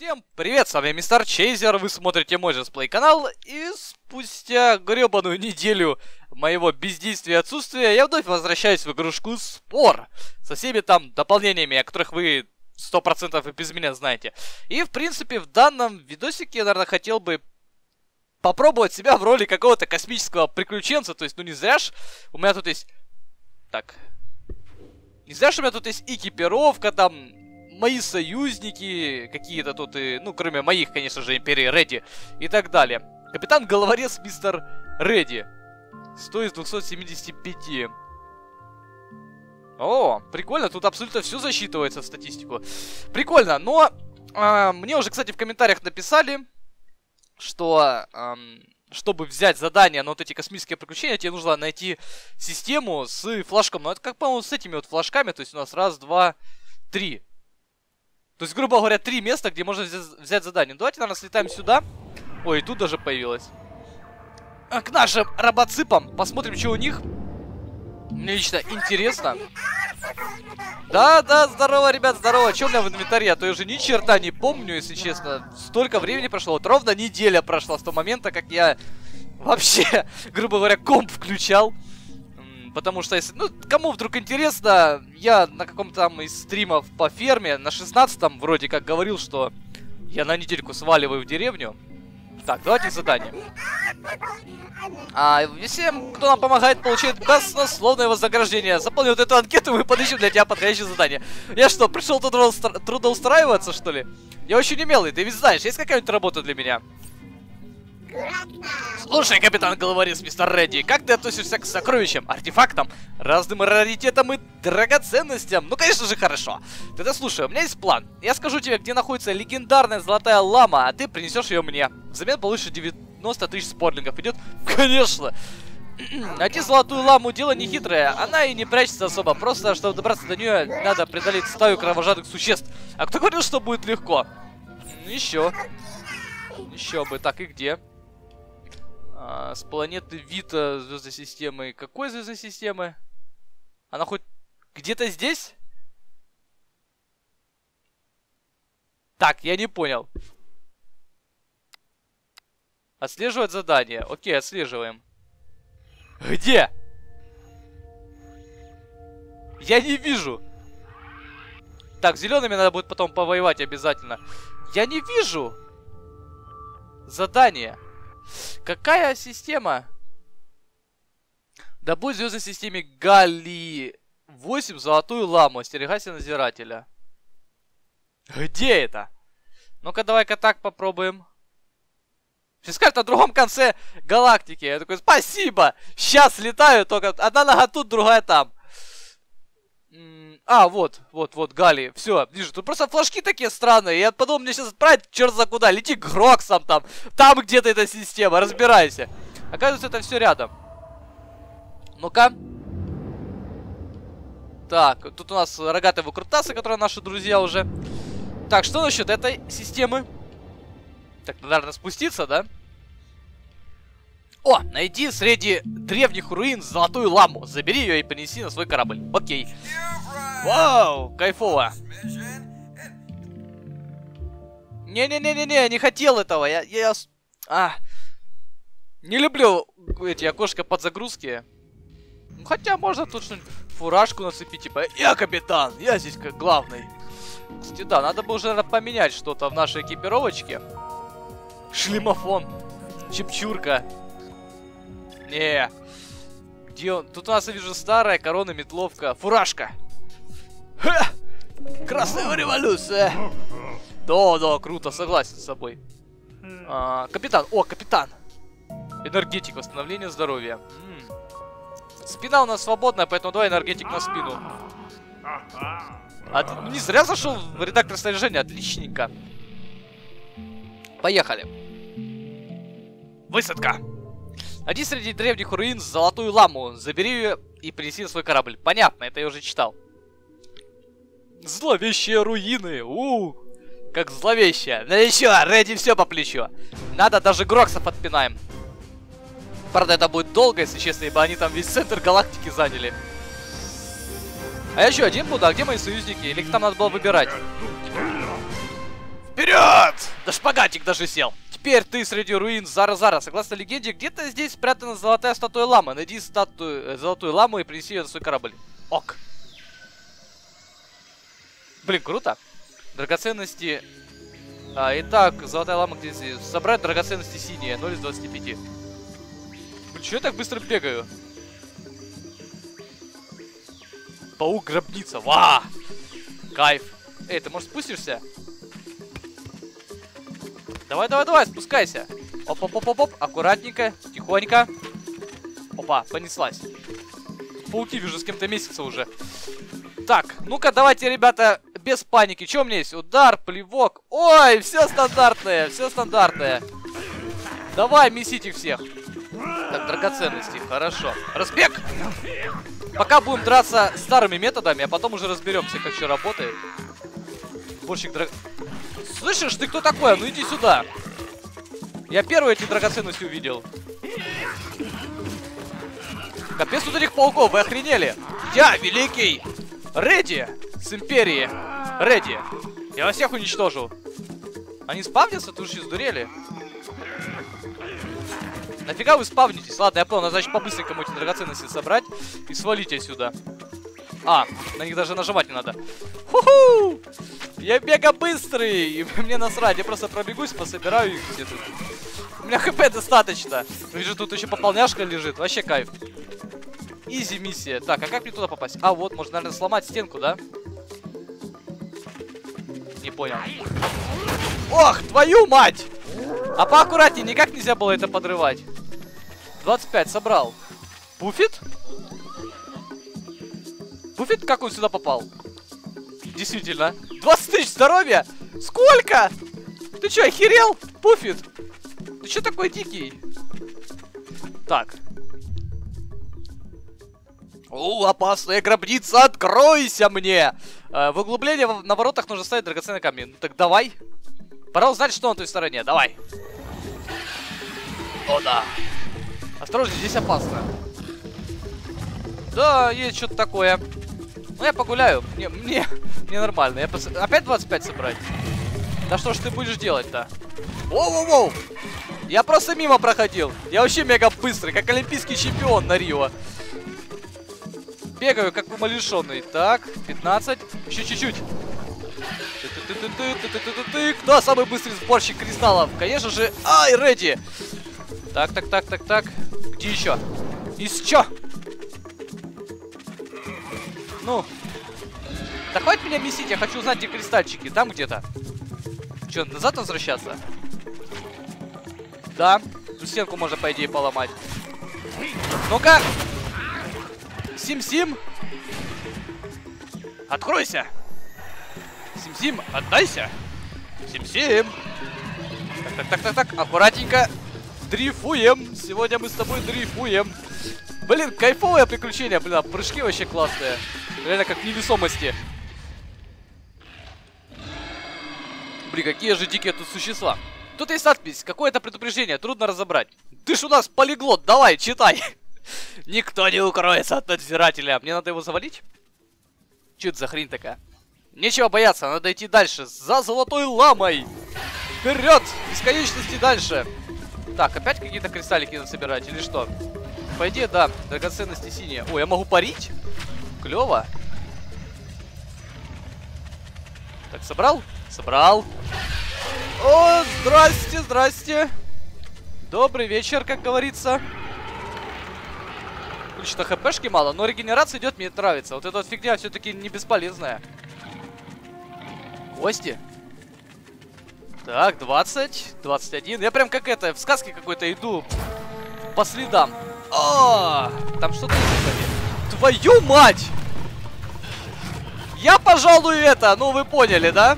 Всем привет, с вами Мистер Чейзер, вы смотрите мой Just Play канал, и спустя гребаную неделю моего бездействия и отсутствия я вновь возвращаюсь в игрушку Спор, со всеми там дополнениями, о которых вы 100% и без меня знаете. И в принципе в данном видосике я, наверное, хотел бы попробовать себя в роли какого-то космического приключенца, то есть, ну не зря ж у меня тут есть... Так... Не зря ж у меня тут есть экипировка, там... Мои союзники какие-то тут, ну, кроме моих, конечно же, Империи Редди и так далее. Капитан Головорез Мистер Редди. 100 из 275. О, прикольно, тут абсолютно все засчитывается в статистику. Прикольно, но мне уже, кстати, в комментариях написали, что чтобы взять задание на вот эти космические приключения, тебе нужно найти систему с флажком. Ну, это как, по-моему, с этими вот флажками, то есть у нас раз, два, три. То есть, грубо говоря, 3 места, где можно взять задание. Давайте, наверное, слетаем сюда. Ой, и тут даже появилось. К нашим робоципам. Посмотрим, что у них. Мне лично интересно. Да, здорово, ребят, здорово. Что у меня в инвентаре? А то я уже ни черта не помню, если честно. Столько времени прошло. Вот ровно неделя прошла с того момента, как я вообще, грубо говоря, комп включал. Потому что, если, ну, кому вдруг интересно, я на каком-то там из стримов по ферме, на 16-м вроде как говорил, что я на недельку сваливаю в деревню. Так, давайте задание. Всем, кто нам помогает, получает баснословное вознаграждение. Заполни вот эту анкету, мы подыщем для тебя подходящее задание. Я что, пришел тут трудоустраиваться, что ли? Я очень умелый, ты ведь знаешь, есть какая-нибудь работа для меня? Слушай, капитан Головорез Мистер Редди, как ты относишься к сокровищам, артефактам, разным раритетам и драгоценностям? Ну, конечно же, хорошо. Тогда слушай, у меня есть план. Я скажу тебе, где находится легендарная золотая лама, а ты принесешь ее мне. Взамен получишь 90 тысяч спорлингов. Идет? Конечно. Найти золотую ламу дело не хитрое. Она и не прячется особо. Просто, чтобы добраться до нее, надо преодолеть стаю кровожадных существ. А кто говорил, что будет легко? Еще бы. Так, и где? С планеты Вита звездной системы. Какой звездной системы? Она хоть где-то здесь? Так, я не понял. Отслеживать задание. Окей, отслеживаем. Где? Я не вижу. Так, зелеными надо будет потом повоевать обязательно. Я не вижу. Задание. Какая система? Добудь в звездной системе Галли 8 золотую ламу. Остерегайся надзирателя. Где это? Ну-ка, давай-ка так попробуем. Сейчас скажет на другом конце галактики. Я такой, спасибо! Сейчас летаю, только одна нога тут, другая там. Вот, Галли. Все, вижу. Тут просто флажки такие странные. Я подумал, мне сейчас отправить черт за куда. Лети к Гроксам там. Там где-то эта система. Разбирайся. Оказывается, это все рядом. Ну-ка. Так, тут у нас рогатые выкрутасы, которые наши друзья уже. Так, что насчет этой системы? Так, наверное, спуститься, да? О, найди среди древних руин золотую ламу. Забери ее и принеси на свой корабль. Окей. Вау, кайфово. Не-не-не-не-не, не хотел этого. Я не люблю эти окошко под загрузки. Хотя можно тут что-нибудь, фуражку нацепить, типа, я капитан, я здесь как главный. Кстати, да, надо бы уже, наверное, поменять что-то в нашей экипировочке. Шлемофон, чепчурка. Не. Где он? Тут у нас, я вижу, старая корона, метловка, фуражка. Ха! Красная революция. Да, круто, согласен с собой. Капитан, капитан. Энергетик, восстановление здоровья. Спина у нас свободная, поэтому давай энергетик на спину. Не зря зашел в редактор снаряжения, отличненько. Поехали. Высадка. Найди среди древних руин золотую ламу. Забери ее и принеси на свой корабль. Понятно, это я уже читал. Зловещие руины. Как зловещие. Ну еще, Редди все по плечу. Надо, даже Гроксов отпинаем. Правда, это будет долго, если честно, ибо они там весь центр галактики заняли. А я еще один буду, а где мои союзники? Или их там надо было выбирать? Вперед! На шпагатик даже сел. Теперь ты среди руин Зара-Зара. Согласно легенде, где-то здесь спрятана золотая статуя ламы. Найди золотую ламу и принеси ее на свой корабль. Ок. Блин, круто. Драгоценности... итак, золотая лама где здесь? Собрать драгоценности синие. 0 из 25. Блин, чё я так быстро бегаю? Паук-гробница. Ва! Кайф. Эй, ты, может, спустишься? Давай, давай, давай, спускайся. Оп-оп-оп-оп, аккуратненько, тихонько. Опа, понеслась. Пауки вижу, с кем-то месяца уже. Так, ну-ка, давайте, ребята, без паники. Что у меня есть? Удар, плевок. Ой, все стандартное, все стандартное. Давай, месить их всех. Так, драгоценности, хорошо. Разбег! Пока будем драться старыми методами, а потом уже разберемся, как что работает. Сборщик драг... Слышишь, ты кто такой? Ну иди сюда. Я первый эти драгоценности увидел. Капец тут этих пауков, вы охренели? Я великий Редди с Империи. Редди. Я вас всех уничтожу. Они спавнятся? Ты уж сдурели. Нафига вы спавнитесь? Ладно, я понял, значит по-быстренькому эти драгоценности собрать и свалить отсюда. А, на них даже нажимать не надо. Ху-ху! Я мега быстрый! И мне насрать, я просто пробегусь, пособираю их где-то. У меня хп достаточно. Вижу, тут еще пополняшка лежит. Вообще кайф. Изи миссия. Так, а как мне туда попасть? А, вот, можно, наверное, сломать стенку, да? Не понял. Ох, твою мать! А поаккуратнее, никак нельзя было это подрывать. 25, собрал. Буфет? Буфет, как он сюда попал? Действительно. 20 тысяч здоровья? Сколько? Ты что, охерел? Буфет? Ты что такой дикий? Так. О, опасная гробница, откройся мне! В углубление на воротах нужно ставить драгоценные камни. Ну так давай. Пора узнать, что на той стороне. Давай. О, да. Осторожно, здесь опасно. Да, есть что-то такое. Ну, я погуляю. Мне нормально. Опять 25 собрать? Да что ж ты будешь делать-то? Воу-воу-воу! Я просто мимо проходил. Я вообще мега быстрый, как олимпийский чемпион на Рио. Бегаю, как умалишенный. Так, 15. Еще чуть-чуть. Кто самый быстрый сборщик кристаллов? Конечно же, ай, Редди. Так. Где еще? Из чё? Ну. Да хватит меня месить, я хочу узнать, где кристальчики. Там где-то. Че, назад возвращаться? Да. Тут стенку можно, по идее, поломать. Ну-ка. Сим-Сим. Откройся. Сим-Сим, отдайся. Сим-Сим. Так. Аккуратненько. Дрейфуем. Сегодня мы с тобой дрейфуем. Блин, кайфовое приключение. Блин, а прыжки вообще классные. Реально как в невесомости. Блин, какие же дикие тут существа. Тут есть надпись. Какое-то предупреждение. Трудно разобрать. Ты ж у нас полиглот. Давай, читай. Никто не укроется от надзирателя. Мне надо его завалить? Че это за хрень такая? Нечего бояться, надо идти дальше. За золотой ламой. Вперед! Бесконечности дальше. Так, опять какие-то кристаллики надо собирать или что? По идее, да. Драгоценности синие. Ой, я могу парить? Клево. Так, собрал? Собрал. О, здрасте. Добрый вечер, как говорится. Что-то хпшки мало, но регенерация идет, мне нравится. Вот эта вот фигня все-таки не бесполезная. Кости. Так, 20, 21. Я прям как это, в сказке какой-то иду по следам. О, там что-то есть. Твою мать! Я, пожалуй, это, ну вы поняли, да?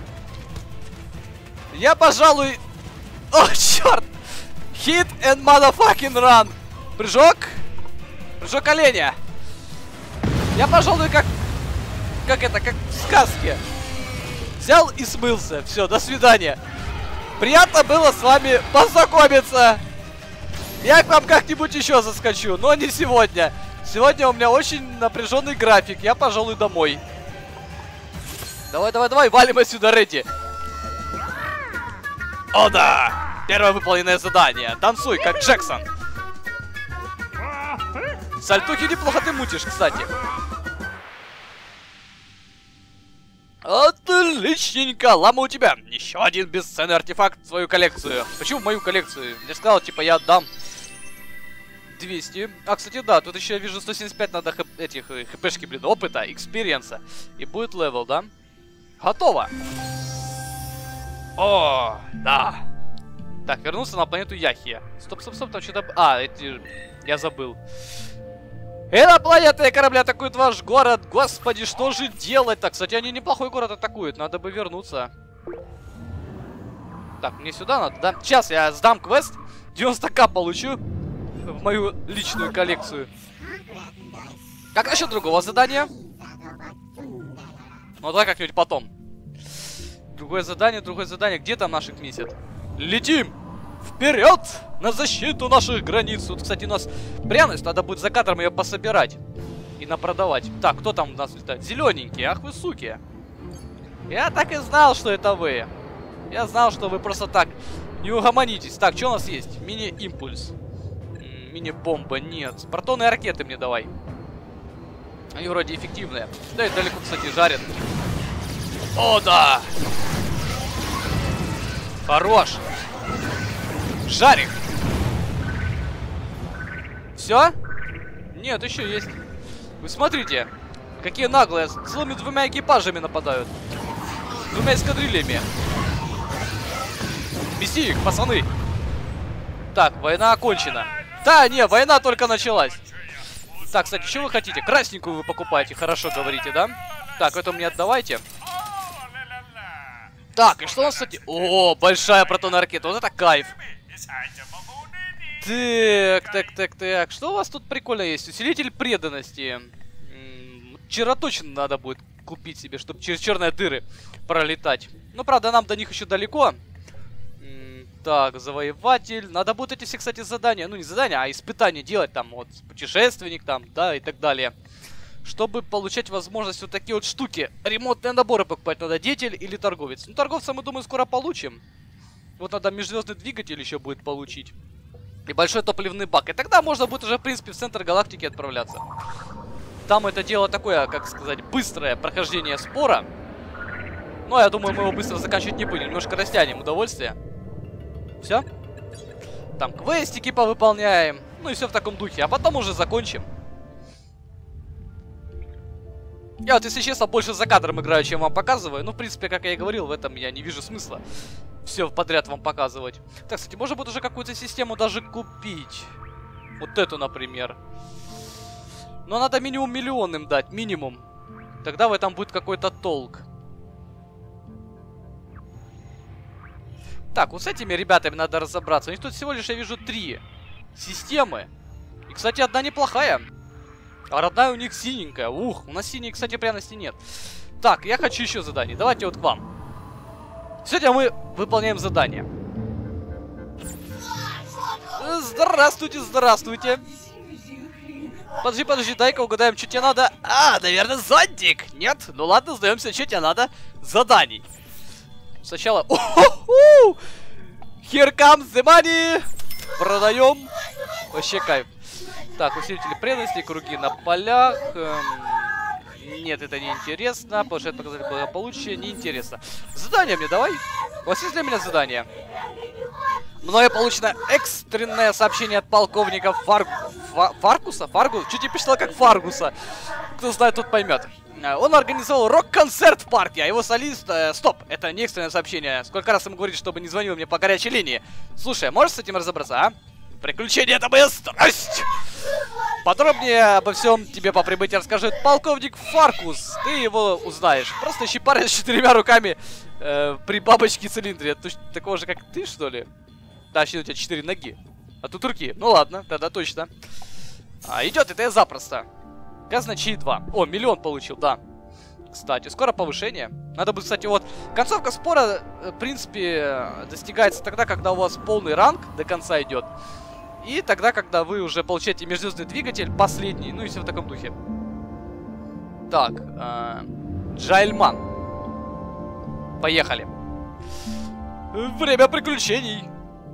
Я, пожалуй... О, черт! Hit and motherfucking run! Прыжок! Прыжок оленя. Я, пожалуй, как в сказке. Взял и смылся. Все, до свидания. Приятно было с вами познакомиться. Я к вам как-нибудь еще заскочу, но не сегодня. Сегодня у меня очень напряженный график. Я, пожалуй, домой. Давай, валим отсюда, Редди. О да! Первое выполненное задание. Танцуй, как Джексон. Сальтухи неплохо ты мутишь, кстати. Отличненько! Лама у тебя! Еще один бесценный артефакт в свою коллекцию. Почему в мою коллекцию? Я же сказал, типа, я отдам 200. А, кстати, да, тут еще я вижу 175 надо этих хпшки, блин, опыта, экспириенса. И будет левел, да? Готово! О, да! Так, вернулся на планету Яхия. Стоп, стоп, стоп, там что-то... А, эти... Я забыл. Инопланетные корабли атакуют ваш город. Господи, что же делать-то? Кстати, они неплохой город атакуют. Надо бы вернуться. Так, мне сюда надо, да? Сейчас я сдам квест. 90к получу в мою личную коллекцию. Как насчет другого задания? Ну, давай как-нибудь потом. Другое задание. Где там наших месяц? Летим! Вперед! На защиту наших границ. Тут, кстати, у нас пряность. Надо будет за кадром ее пособирать. И напродавать. Так, кто там у нас летает? Зелененькие. Ах вы суки. Я так и знал, что это вы. Я знал, что вы просто так не угомонитесь. Так, что у нас есть? Мини-импульс. Мини-бомба. Нет. Протонные ракеты мне давай. Они вроде эффективные. Да и далеко, кстати, жарят. О, да! Хорош! Жарик! Все? Нет, еще есть. Вы смотрите, какие наглые. Целыми двумя экипажами нападают. Двумя эскадрильями. Беси их, пацаны. Так, война окончена. Да, не, война только началась. Так, кстати, что вы хотите? Красненькую вы покупаете, хорошо говорите, да? Так, это мне отдавайте. Так, и что у нас, кстати? О, большая протонная ракета, вот это кайф. Так. Что у вас тут прикольно есть? Усилитель преданности. Червоточину надо будет купить себе, чтобы через черные дыры пролетать. Ну, правда, нам до них еще далеко. Так, завоеватель. Надо будет эти все, кстати, задания. Ну, не задания, а испытания делать там. Вот, путешественник там, да, и так далее. Чтобы получать возможность вот такие вот штуки. Ремонтные наборы покупать надо. Деятель или торговец. Ну, торговца, мы, думаю, скоро получим. Вот надо межзвездный двигатель еще будет получить. И большой топливный бак. И тогда можно будет уже, в принципе, в центр галактики отправляться. Там это дело такое, как сказать, быстрое прохождение спора. Но я думаю, мы его быстро заканчивать не будем. Немножко растянем удовольствие. Все. Там квестики повыполняем. Ну и все в таком духе. А потом уже закончим. Я вот, если честно, больше за кадром играю, чем вам показываю. Ну, в принципе, как я и говорил, в этом я не вижу смысла все подряд вам показывать. Так, кстати, можно будет уже какую-то систему даже купить. Вот эту, например. Но надо минимум миллион им дать, минимум. Тогда в этом будет какой-то толк. Так, вот с этими ребятами надо разобраться. У них тут всего лишь, я вижу, 3 системы. И, кстати, одна неплохая. А родная у них синенькая. Ух, у нас синей, кстати, пряности нет. Так, я хочу еще задание. Давайте вот к вам. Сегодня мы выполняем задание. Здравствуйте, здравствуйте. Подожди, дай-ка угадаем, что тебе надо. А, наверное, зонтик. Нет? Ну ладно, сдаемся, что тебе надо. Заданий. Сначала... Here comes the money. Продаем. Вообще кайф. Так, усилители преданности, круги на полях. Нет, это не интересно. Повышает показатель благополучия, не интересно. Задание мне давай. У вас есть для меня задание? Мною получено экстренное сообщение от полковника Фаргуса? Чуть не посчитал как Фаргуса. Кто знает, тот поймет. Он организовал рок-концерт в парке, а его солист... стоп, это не экстренное сообщение. Сколько раз ему говорить, чтобы не звонил мне по горячей линии. Слушай, можешь с этим разобраться, а? Приключения — это моя страсть! Подробнее обо всем тебе по прибытии расскажет полковник Фаркус. Ты его узнаешь. Просто ищи парня с 4 руками при бабочке-цилиндре. Такого же, как ты, что ли? Да, у тебя 4 ноги. А тут руки. Ну ладно, тогда точно. Идет это я запросто. Казначей 2. О, миллион получил, да. Кстати, скоро повышение. Надо будет, кстати, вот... Концовка спора, в принципе, достигается тогда, когда у вас полный ранг до конца идет. И тогда, когда вы уже получаете межзвездный двигатель, последний, ну и все в таком духе. Так, Джайльман. Поехали. Время приключений.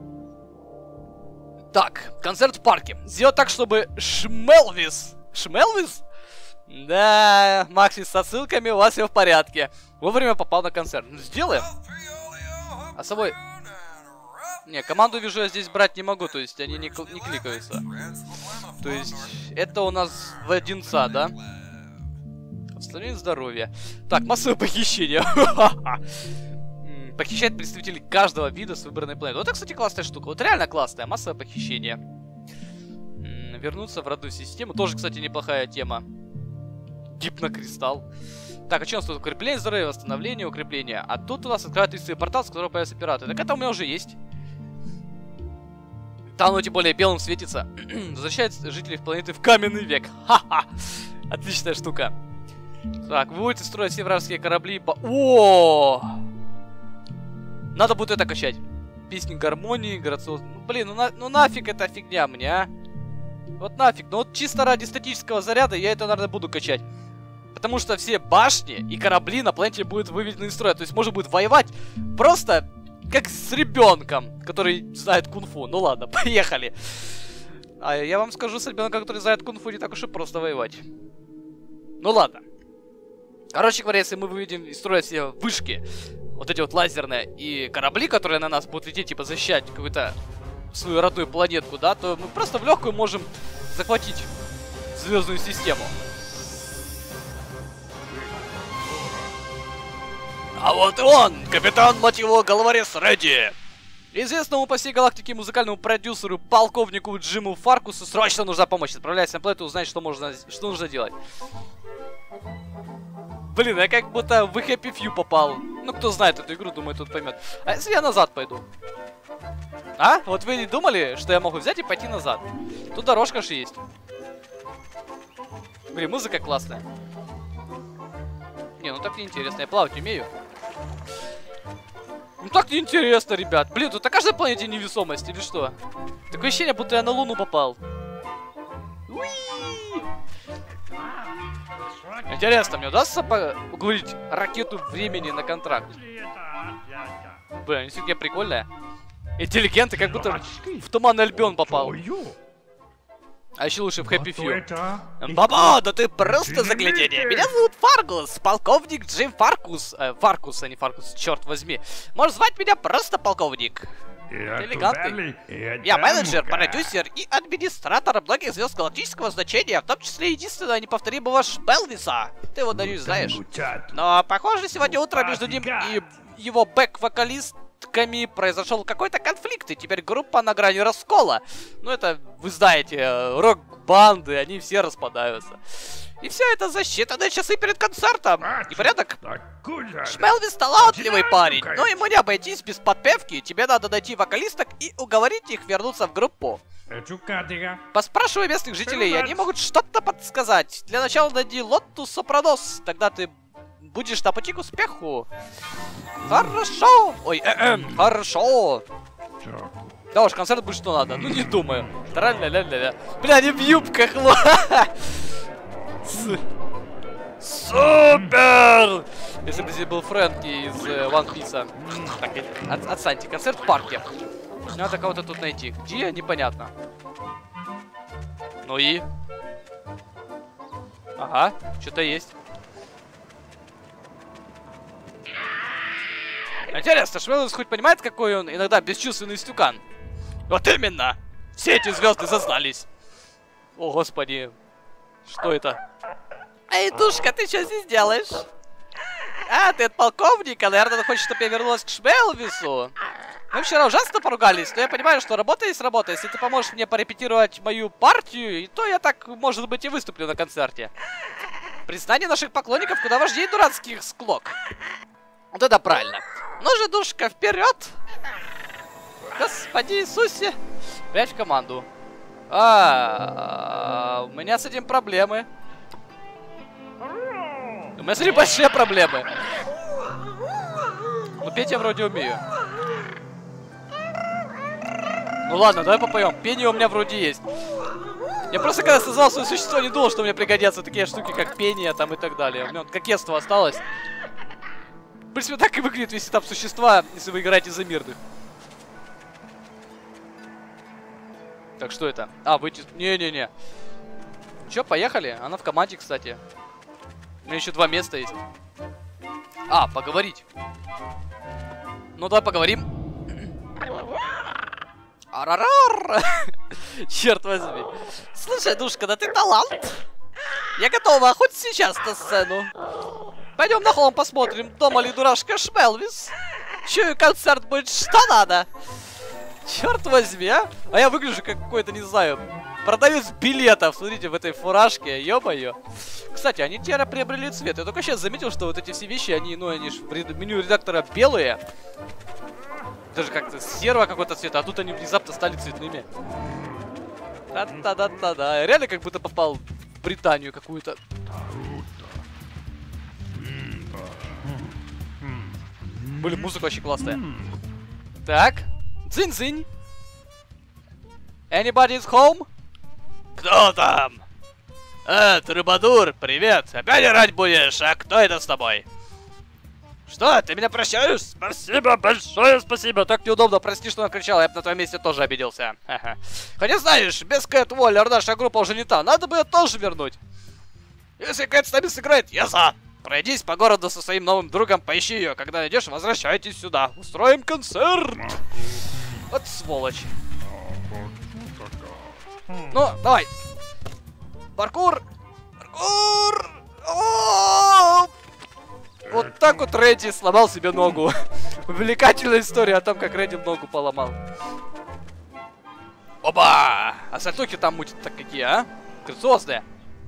Так, концерт в парке. Сделать так, чтобы Шмелвис... Шмелвис? Да, Макси, с отсылками у вас все в порядке. Вовремя попал на концерт. Ну, сделаем. А с собой... Не, команду вижу, я здесь брать не могу, то есть они не кликаются. То есть это у нас в одинца, да? Восстановление здоровья. Так, массовое похищение. Похищает представителей каждого вида с выбранной планеты. Вот это, кстати, классная штука. Вот реально классная. Массовое похищение. Вернуться в родную систему. Тоже, кстати, неплохая тема. Гипнокристалл. Так, а что у нас тут? Укрепление здоровья, восстановление, укрепление. А тут у нас открывает истинный портал, с которого появится пираты. Так это у меня уже есть. Там оно тем более белым светится. Возвращает жителей планеты в каменный век. Ха-ха! Отличная штука. Так, вы будете строить все вражеские корабли по... О! Надо будет это качать. Песни гармонии, грациоз... Блин, ну нафиг эта фигня мне, а? Вот нафиг. Ну вот чисто ради статического заряда я это, наверное, буду качать. Потому что все башни и корабли на планете будут выведены из строя. То есть можно будет воевать просто как с ребенком, который знает кунг-фу. Ну ладно, поехали. А я вам скажу, с ребенком, который знает кунг-фу, не так уж и просто воевать. Ну ладно. Короче говоря, если мы выведем из строя все вышки, вот эти вот лазерные, и корабли, которые на нас будут лететь, типа защищать какую-то свою родную планетку, да, то мы просто в легкую можем захватить звездную систему. А вот и он, капитан, мать его, головорез Редди. Известному по всей галактике музыкальному продюсеру, полковнику Джиму Фаркусу срочно нужна помощь. Отправляйся на планету, узнать, что нужно делать. Блин, я как будто в Happy Few попал. Ну, кто знает эту игру, думаю, тут поймет. А если я назад пойду? А? Вот вы не думали, что я могу взять и пойти назад? Тут дорожка же есть. Блин, музыка классная. Не, ну так неинтересно. Я плавать умею. Ну так неинтересно, ребят. Блин, тут на каждой планете невесомость или что? Такое ощущение, будто я на Луну попал. Уи! Интересно, мне удастся уговорить ракету времени на контракт? Блин, они все-таки прикольные. Интеллигенты, как будто в Туманный Альбион попал. А еще лучше в Happy Few. Баба, да ты просто заглядение. Меня зовут Фаргус, полковник Джим Фаркус. Фаркус, а не Фаркус, черт возьми. Можешь звать меня просто полковник. Элегантный. Я менеджер, продюсер и администратор многих звезд галактического значения, в том числе единственного неповторимого Шмелвиса. Ты его, надеюсь, знаешь. Но, похоже, сегодня утром между ним и его бэк-вокалистками произошел какой-то конфликт, и теперь группа на грани раскола. Ну, это, вы знаете, рок-банды, они все распадаются. И все это за считанные часы перед концертом. И порядок? Шмелвис талантливый парень, но ему не обойтись без подпевки. Тебе надо найти вокалисток и уговорить их вернуться в группу. Поспрашивай местных жителей, они могут что-то подсказать. Для начала найди Лотту Сопранос, тогда ты будешь на пути к успеху. Хорошо. Ой, хорошо. Да уж, концерт будет что надо. Ну не думаю. Тра-ля-ля-ля-ля. Бля, они в юбках. Супер! Если бы здесь был Фрэнки из One Piece. Так, отстаньте. Концерт в парке. Надо кого-то тут найти. Где? Непонятно. Ну и? Ага, что-то есть. Интересно, Шмелвис хоть понимает, какой он иногда бесчувственный стюкан? Вот именно! Все эти звезды зазнались. О, господи. Что это? Эй, душка, ты что здесь делаешь? А, ты от полковника, наверное, хочешь, чтобы я вернулась к Шмелвису. Мы вчера ужасно поругались, но я понимаю, что работа есть работа. Если ты поможешь мне порепетировать мою партию, то я так, может быть, и выступлю на концерте. Признание наших поклонников куда важнее дурацких склок. Вот это правильно. Ну же, душка, вперед! Господи Иисусе! Опять в команду. У меня с этим проблемы. У меня с этим большие проблемы. Ну, петь я вроде умею. Ну ладно, давай попоем. Пение у меня вроде есть. Я просто когда создал свое существо, не думал, что мне пригодятся такие штуки, как пение там и так далее. У меня вот кокетство осталось. принципе, так и выглядит весь этап существа, если вы играете за мирных. Так, что это? А, выйти... Не-не-не. Чё, поехали? Она в команде, кстати. У меня еще 2 места есть. А, поговорить. Ну, давай поговорим. Арарар! Черт возьми. Слушай, душка, да ты талант. Я готова хоть сейчас на сцену. Пойдем на холм посмотрим, дома ли дурашка Шмелвис. Чую, концерт будет что надо. Черт возьми, а? А я выгляжу как какой-то, не знаю, продавец билетов. Смотрите, в этой фуражке, ё-моё. Кстати, они теперь приобрели цвет. Я только сейчас заметил, что вот эти все вещи, они, ну, они же в меню редактора белые. Даже как-то серого какого-то цвета, а тут они внезапно стали цветными. Да-да-да-да-да. Реально как будто попал в Британию какую-то. Блин, музыка вообще классная. Так. Дзынь-дзынь. Anybody's home? Кто там? Трубадур, привет. Опять орать будешь? А кто это с тобой? Что, ты меня прощаешь? Спасибо, большое спасибо. Так неудобно, прости, что накричал. Я бы на твоем месте тоже обиделся. Хотя знаешь, без Кэт Уоллер наша группа уже не та. Надо бы ее тоже вернуть. Если Кэт с нами сыграет, я за. Пройдись по городу со своим новым другом, поищи ее. Когда найдешь, возвращайтесь сюда. Устроим концерт. Вот сволочь. Ну, давай. Паркур. Паркур. Вот так вот Редди сломал себе ногу. Увлекательная история о том, как Редди ногу поломал. Оба! А сальтухи там мутят так какие, а? Грациозные.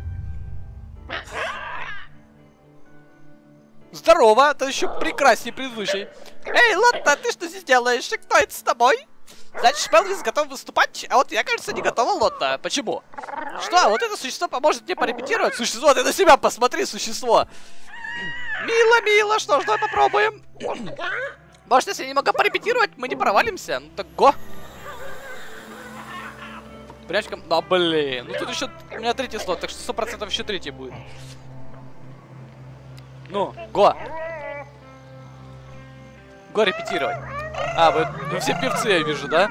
Здорово, это еще прекраснее предыдущий. Эй, Лотта, ты что здесь делаешь? И кто это с тобой? Значит, Шмелвис готов выступать, а вот я, кажется, не готова, Лотта. Почему? Что, вот это существо поможет мне порепетировать? Существо, ты на себя посмотри, существо. Мило, мило, что ж, давай попробуем. Может, если немного порепетировать, мы не провалимся? Ну так го. Прячком. Да, блин. Ну тут еще у меня 3-й слот, так что 100% еще 3-й будет. Ну, го. Го репетировать. А, вы все певцы, я вижу, да?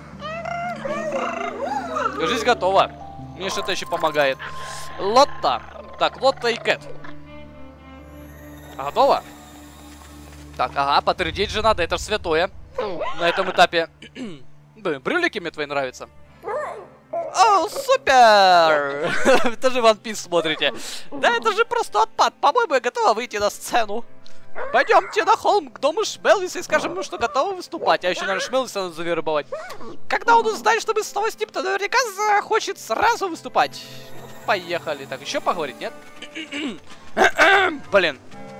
Кажись, готово. Мне что-то еще помогает. Лотта. Так, Лотта и Кэт. Готово? Так, ага, потрындеть же надо, это ж святое. На этом этапе. Блин, брюлики мне твои нравятся. О, супер! Это же One Piece смотрите. Да, это же просто отпад. По-моему, я готова выйти на сцену. Пойдемте на холм к дому Шмелвиса и скажем ему, что готовы выступать. А еще, наверное, Шмелвиса надо завербовать. Когда он узнает, что мы снова с ним, то наверняка захочет сразу выступать. Поехали. Так, еще поговорить, нет? Блин.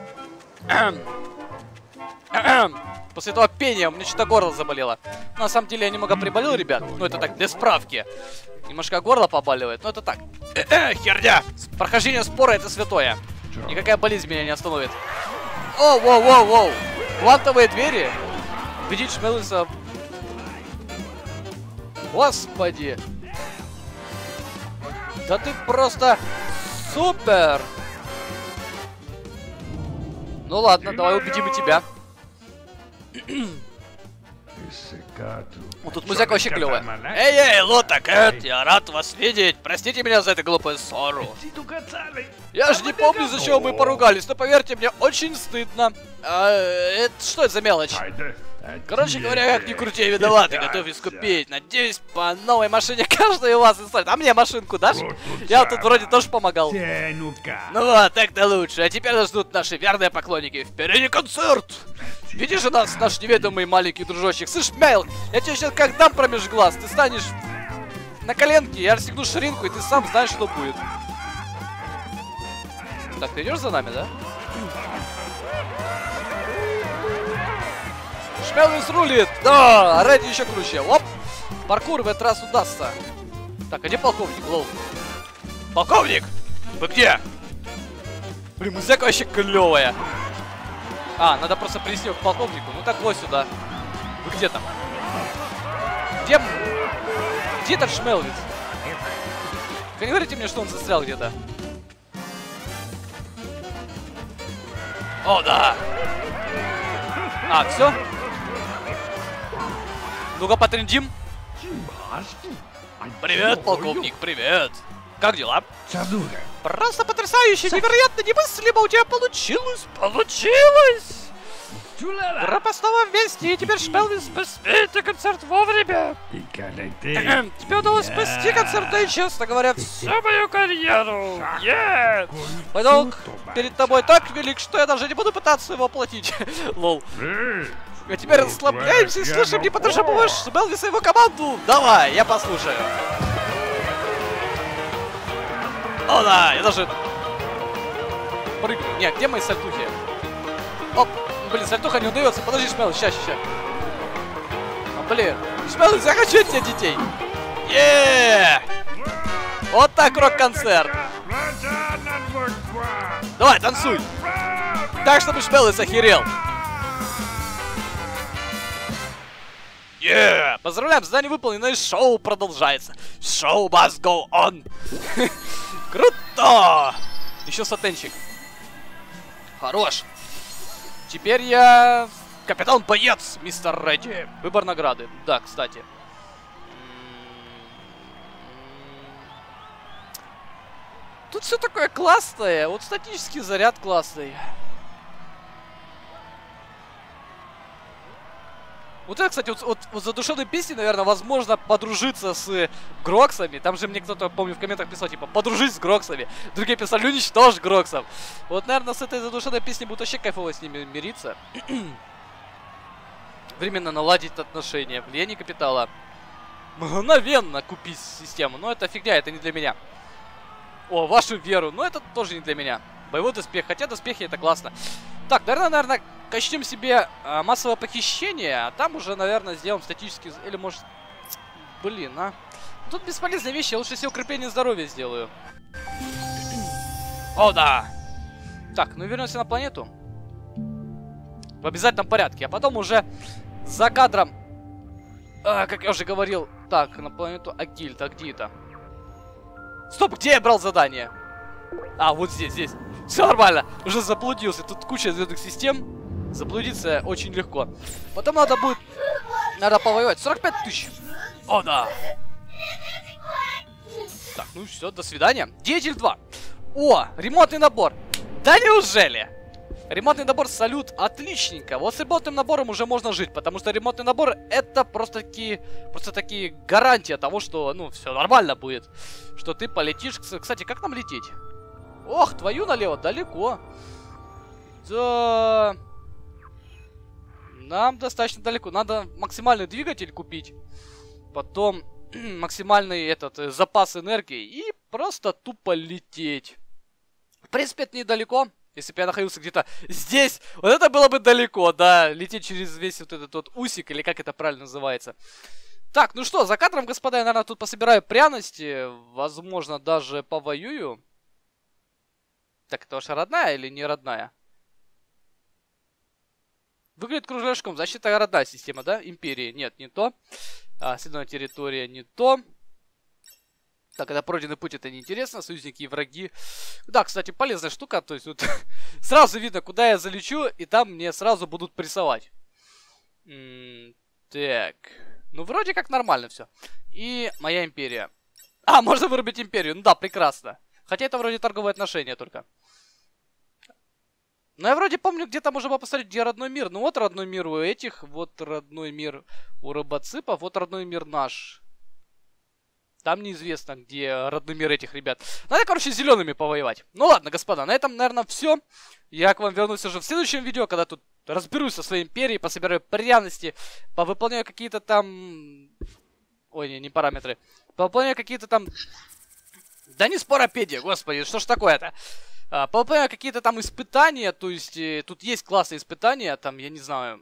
После этого пения у меня что-то горло заболело. На самом деле я немного приболел, ребят. Ну, это так, для справки. Немножко горло побаливает, но это так. Херня! Прохождение спора — это святое. Никакая болезнь меня не остановит. О, воу-воу-воу! Квантовые двери? Видеть Шмелвиса. Господи! Да ты просто супер! Ну ладно, давай убедим и тебя. Вот тут музыка вообще клевая. Эй, Лотта, Кэт, я рад вас видеть. Простите меня за эту глупую ссору. Я же не помню, за чего мы поругались, но поверьте мне, очень стыдно. Что это за мелочь? Короче говоря, как ни крути, я виноват и готов искупить. Надеюсь, по новой машине каждый из вас installит. А мне машинку дашь? Я тут вроде тоже помогал. Ну вот, так-то лучше. А теперь нас ждут наши верные поклонники. Впереди концерт! Видишь же нас, наш неведомый маленький дружочек. Слышь, Мейл, я тебе сейчас как дам промеж глаз. Ты станешь на коленке, я расстегну ширинку, и ты сам знаешь, что будет. Так, ты идешь за нами, да? Шмелвис рулит! Да, Редди еще круче. Оп! Паркур в этот раз удастся. Так, а где полковник? Лол. Полковник! Вы где? Блин, музыка вообще клевая. А, надо просто привести его к полковнику. Ну так вот сюда. Вы где там? Где? Где этот Шмелвис? Вы не говорите мне, что он застрял где-то? О, да! А, все? Ну-ка, потрендим. Привет, полковник, привет. Как дела? Просто потрясающе, невероятно, немыслимо у тебя получилось. Получилось! Группа снова вместе, и теперь Шпелвис спасет концерт вовремя. Тебе удалось спасти концерт, да и, честно говоря, всю мою карьеру. Долг перед тобой так велик, что я даже не буду пытаться его оплатить. Лол. А теперь расслабляемся и слушаем неподражаемого Шпелвиса и его команду. Давай, я послушаю. О, да, я даже прыгну. Не, где мои сальтухи? Оп, блин, сальтуха не удается. Подожди, Шпелвис, ща. Блин, Шпелвис, я хочу от тебя детей. Вот так рок-концерт. Давай, танцуй. Так, чтобы Шпелвис охерел. Поздравляем, задание выполнено, и шоу продолжается. Шоу must go on. Круто! Еще сатенчик. Хорош. Теперь я капитан-боец, мистер Редди. Выбор награды. Да, кстати. Тут все такое классное. Вот статический заряд классный. Вот это, кстати, вот задушевной песни, наверное, возможно подружиться с Гроксами. Там же мне кто-то, помню, в комментах писал, типа, подружись с Гроксами. Другие писали, уничтожь Гроксов. Вот, наверное, с этой задушевной песней будет вообще кайфово с ними мириться. Временно наладить отношения. Влияние капитала. Мгновенно купить систему. Но это фигня, это не для меня. О, вашу веру. Но это тоже не для меня. Боевой доспех. Хотя доспехи это классно. Так, наверное, качнем себе массовое похищение, а там уже, наверное, сделаем статический... Или может... Блин, а... Тут бесполезные вещи, я лучше себе укрепление здоровья сделаю. О, да! Так, ну вернемся на планету. В обязательном порядке, а потом уже за кадром... как я уже говорил... Так, на планету Агильд, а где это? Стоп, где я брал задание? А, вот здесь. Все нормально, уже заблудился. Тут куча звездных систем. Заблудиться очень легко. Потом надо будет... Надо повоевать. 45 тысяч. О, да. Так, ну все, до свидания. Деятель 2. О, ремонтный набор. Да неужели? Ремонтный набор салют. Отличненько. Вот с ремонтным набором уже можно жить. Потому что ремонтный набор это просто такие гарантия того, что, ну, все нормально будет. Что ты полетишь. Кстати, как нам лететь? Ох, твою налево, далеко. Да. Нам достаточно далеко. Надо максимальный двигатель купить. Потом максимальный запас энергии. И просто тупо лететь. В принципе, это недалеко. Если бы я находился где-то здесь, вот это было бы далеко, да. Лететь через весь вот этот вот усик, или как это правильно называется. Так, ну что, за кадром, господа, я, наверное, тут пособираю пряности. Возможно, даже повоюю. Так, это ваша родная или не родная? Выглядит кружочком. Защита родная система, да? Империи. Нет, не то. Исследованная территория не то. Так, это пройденный путь, это неинтересно. Союзники и враги. Да, кстати, полезная штука. То есть, вот сразу видно, куда я залечу, и там мне сразу будут прессовать. Так. Ну, вроде как нормально все. И моя империя. А, можно вырубить империю. Ну да, прекрасно. Хотя это вроде торговые отношения только. Но я вроде помню, где-то можно было посмотреть, где родной мир. Ну вот родной мир у этих, вот родной мир у рыбоципов, вот родной мир наш. Там неизвестно, где родной мир этих ребят. Надо, короче, с зелеными повоевать. Ну ладно, господа, на этом, наверное, все. Я к вам вернусь уже в следующем видео, когда тут разберусь со своей империей, пособираю пряности, повыполняю какие-то там... Ой, не параметры. Повыполняю какие-то там... Да не споропедия, господи, что ж такое-то? Повыполняю какие-то там испытания, то есть тут есть классные испытания, там, я не знаю...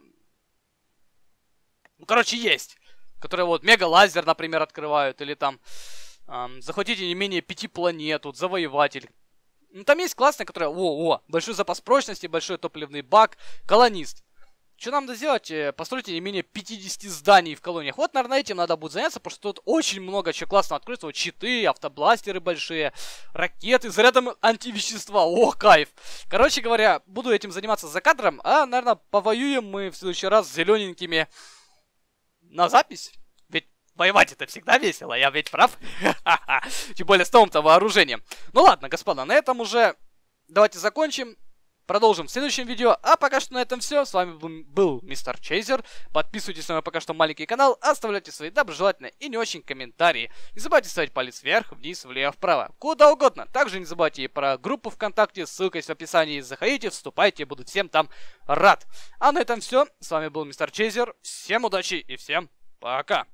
Ну, короче, есть. Которые вот мега-лазер, например, открывают, или там захватите не менее 5 планет, вот завоеватель. Ну, там есть классные, которые... большой запас прочности, большой топливный бак, колонист. что нам надо сделать? Построить не менее 50 зданий в колониях. Вот, наверное, этим надо будет заняться, потому что тут очень много чего классного откроется. Вот щиты, автобластеры большие, ракеты, зарядом антивещества. О, кайф! Короче говоря, буду этим заниматься за кадром, а, наверное, повоюем мы в следующий раз с зелененькими на запись. Ведь воевать это всегда весело, я ведь прав? Тем более с новым-то вооружением. Ну ладно, господа, на этом уже давайте закончим. Продолжим в следующем видео. А пока что на этом все. С вами был Мистер Чейзер. Подписывайтесь на мой пока что маленький канал. Оставляйте свои доброжелательные и не очень комментарии. Не забывайте ставить палец вверх, вниз, влево, вправо. Куда угодно. Также не забывайте и про группу ВКонтакте. Ссылка есть в описании. Заходите, вступайте. Буду всем там рад. А на этом все. С вами был Мистер Чейзер. Всем удачи и всем пока.